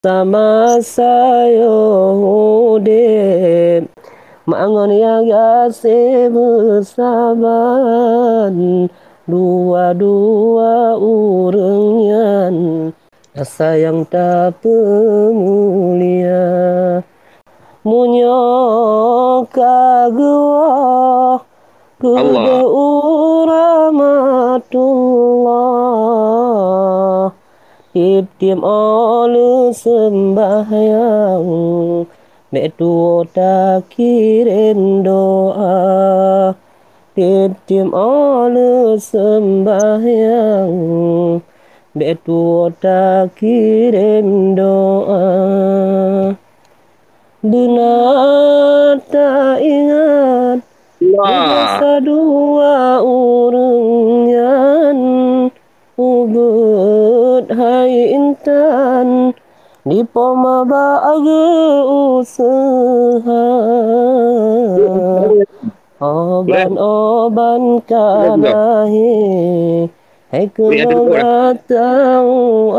Sama saya udip mangon yang gase bersaban dua-dua urengan asa yang tak pemulia munyo kagua kudu Allah. rahmatullah Tiap-tiap olu sembahyang Mek tuo tak kirim doa Tiap-tiap olu sembahyang Mek tuo tak kirim doa Benar tak ingat Allah. Berjasa dua urengan Ubud hai intan Di poma baage usaha Boleh? Oban-oban Boleh belum? kanahi Hai Boleh ada dulu dah. kelogatau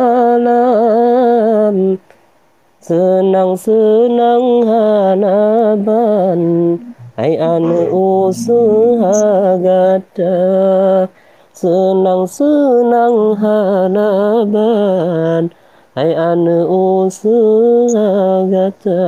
alam Senang-senang hanaban Hai anu usaha gata Senang-senang hanaban Hai anu usaha gata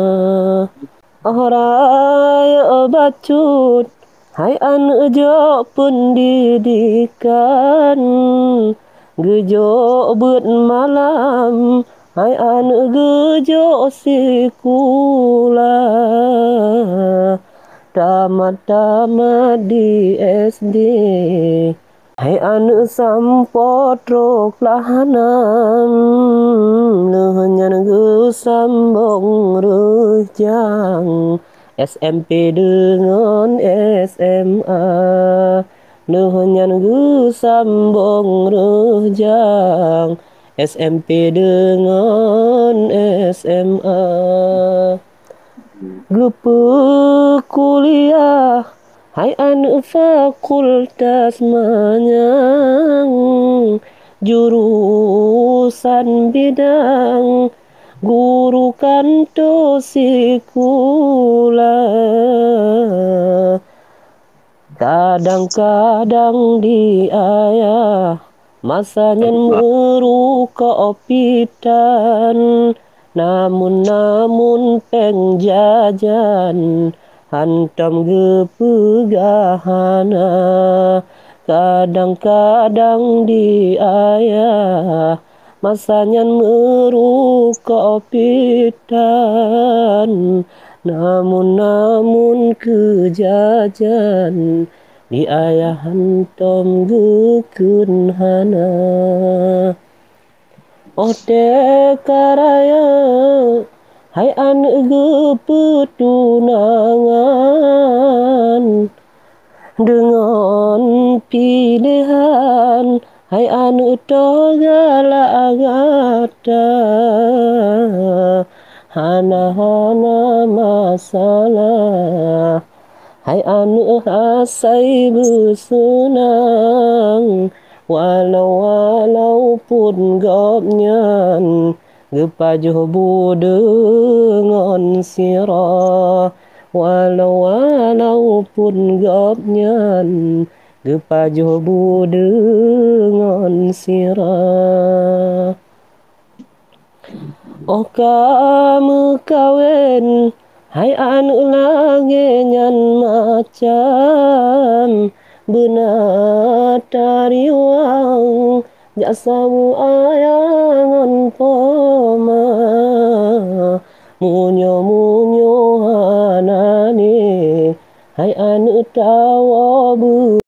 Raya bacut Hai anu jo pendidikan Gejo bet malam Hai anu gejo sekolah Tamat-tamat di SD Hai anu sampotro lahanam Lehenyan ge sambong rejang SMP dengan SMA Lehenyan ge sambong rejang SMP dengan SMA Gepe kuliah Hai anu fakultas manyang Jurusan bidang Guru kanto sekolah Kadang-kadang di ayah Masanya meru kopitan Namun pengjajan Hantam gepegahana Kadang-kadang di ayah Masanya meru kopitan Namun kejajan di ayah hantom gukun hana Ode karaya hai anu gepetunangan dengan pilihan hai anu togala agata hana-hana masalah hai anu hasai bersenang walaupun gopnyan gepajuh budengon sirah walaupun gopnyan gepajuh budengon sirah Oh kamu kawin Hai anu lagi nyan macam Benar tariwang Jaksamu ayangan poma Munyo-munyo hanani Hai anu tawa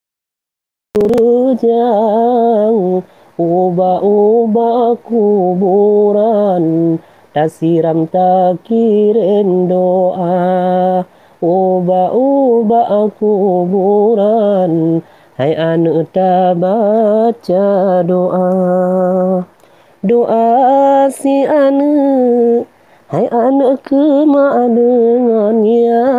berujang Ubah-ubah kuburan Tak siram tak kirim doa Ubah-ubah kuburan Hai anu tak baca doa Doa si anu Hai anu kemak dengannya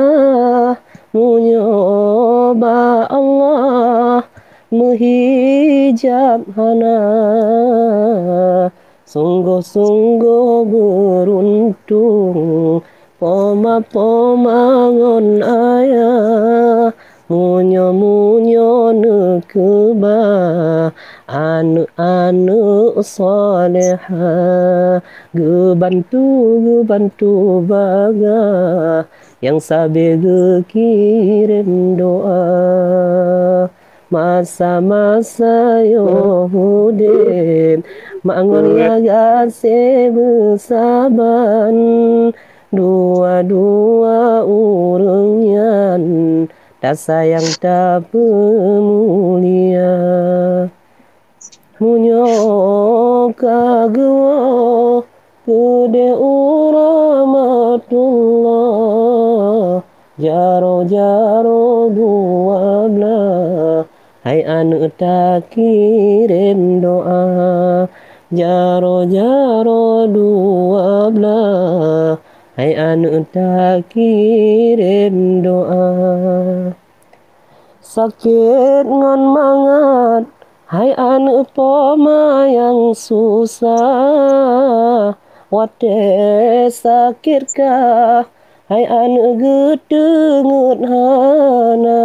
Menyoba Allah Menghijab hana Sungguh-sungguh beruntung Poma-pomangon ayah Munyo-munyo nekeba Anu-anu soleha Gebantu baga Yang sabe kirim doa Masa-masa Yahudin Mangun gase besaban Dua-dua urungan Tak sayang tak pemulia Munyo kagwa Kude uramatullah Jaro-jaro dua belah Hai anu tak kirim doa Jaro-jaro dua belah Hai anu tak kirim doa Sakit ngon mangat Hai anu poma yang susah Wate sakit kah Hai anu gedengut hana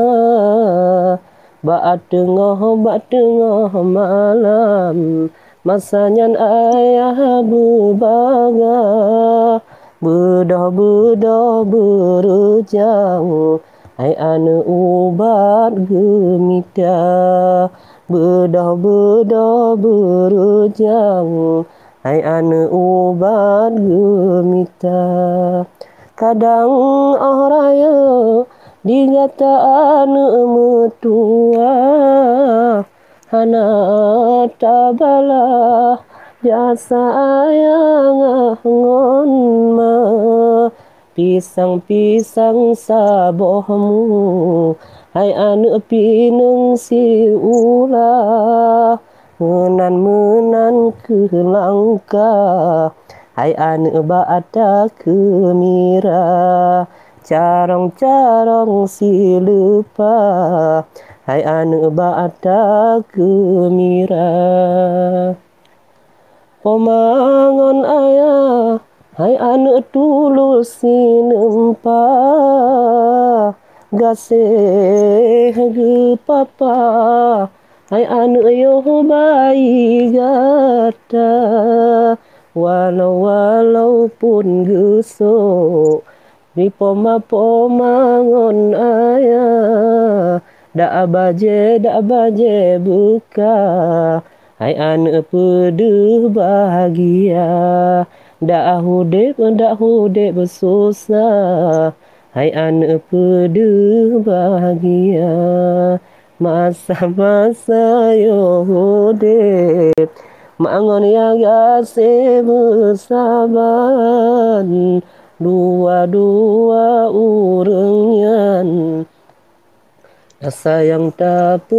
Bak tengah malam Masanya ayah berbaga Bedah berjauh Hai anu ubat gemita Bedah berjauh Hai anu ubat gemita Kadang oraya digata anu metua Hana tabalah jasa ayang ngon ma Pisang-pisang sabohmu Hai anu pinung si ulah Menan ke langka Hai anu bata kemira Carong-carong si lupa Hai anu bata kemira Pomangon ayah Hai anu tulus si nempa Gaseh ge papa Hai anu yo bayi gata Walaupun gesok Di poma-pomangon ayah Dak baje buka Hai anu pedih bahagia Dak hudep susah Hai anu pedih bahagia Masa-masa yo hudep Mangon yang gase bersaban Dua-dua urungan Sayang tak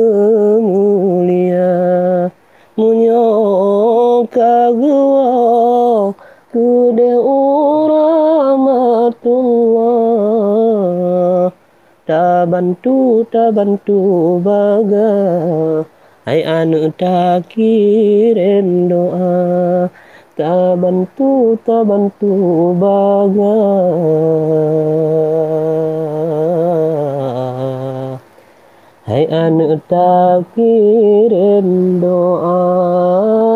pemulia Munyo kagwa Kude uramatullah Tak bantu baga Hai anu tak kirim doa Tak bantu baga Hai anu tak kirim doa